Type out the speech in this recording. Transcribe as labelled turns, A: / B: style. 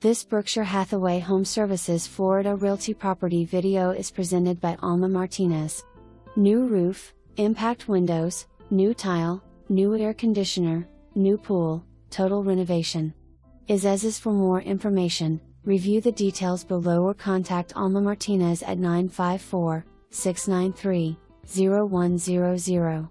A: This Berkshire Hathaway HomeServices Florida Realty property video is presented by Alma Martinez. New roof, impact windows, new tile, new air conditioner, new pool, total renovation. Is for more information, review the details below or contact Alma Martinez at 954-693-0100.